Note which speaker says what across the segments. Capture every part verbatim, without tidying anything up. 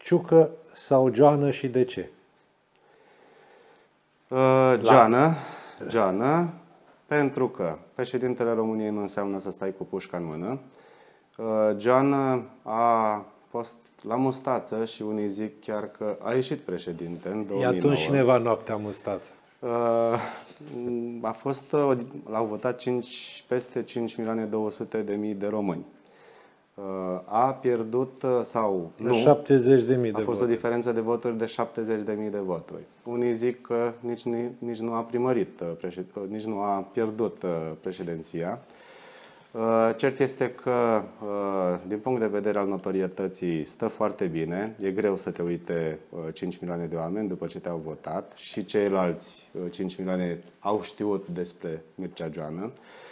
Speaker 1: Ciucă sau Joană și de ce?
Speaker 2: Uh, Joană, Joană, pentru că președintele României nu înseamnă să stai cu pușca în mână. Uh, Joană a fost la mustață și unii zic chiar că a ieșit președinte în două mii nouă.
Speaker 1: E atunci cineva noaptea mustață.
Speaker 2: Uh, a fost, l-au votat cinci, peste cinci milioane două sute de mii de români. Uh, a pierdut sau nu,
Speaker 1: șaptezeci de mii de
Speaker 2: a fost
Speaker 1: voturi.
Speaker 2: o diferență de voturi de șaptezeci de mii de voturi. Unii zic că nici, nici nu a primărit, nici nu a pierdut președinția. Cert este că, din punct de vedere al notorietății, stă foarte bine. E greu să te uite cinci milioane de oameni după ce te-au votat și ceilalți cinci milioane au știut despre Mircea Joană.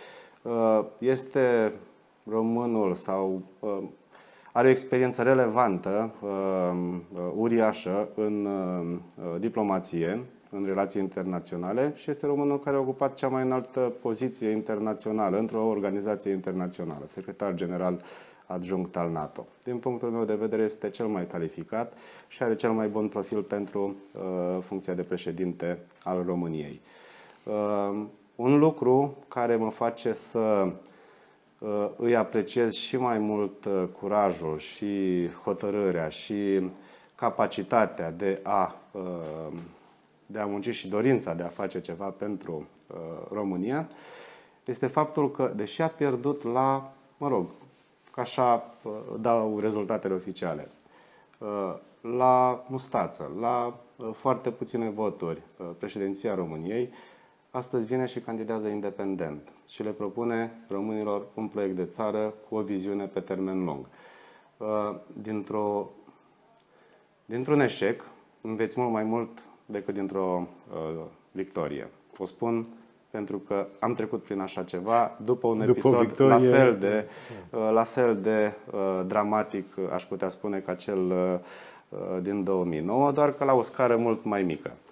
Speaker 2: Este românul sau are o experiență relevantă, uriașă în diplomație, în relații internaționale și este românul care a ocupat cea mai înaltă poziție internațională într-o organizație internațională, secretar general adjunct al NATO. Din punctul meu de vedere este cel mai calificat și are cel mai bun profil pentru uh, funcția de președinte al României. Uh, un lucru care mă face să uh, îi apreciez și mai mult uh, curajul și hotărârea și capacitatea de a uh, de a munci și dorința de a face ceva pentru uh, România, este faptul că, deși a pierdut la, mă rog, că așa uh, dau rezultatele oficiale, uh, la mustață, la uh, foarte puține voturi uh, președinția României, astăzi vine și candidează independent și le propune românilor un proiect de țară cu o viziune pe termen lung. Uh, dintr-o, dintr-un eșec înveți mult mai mult decât dintr-o uh, victorie. O spun pentru că am trecut prin așa ceva după un după episod victorie, la fel de, uh, la fel de uh, dramatic, aș putea spune, ca cel uh, din două mii nouă, doar că la o scară mult mai mică.